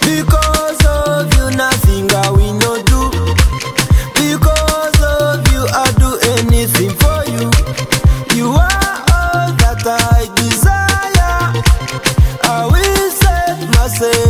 Because of you, nothing I will not do. Because of you, I do anything for you. You are all that I desire. I will set myself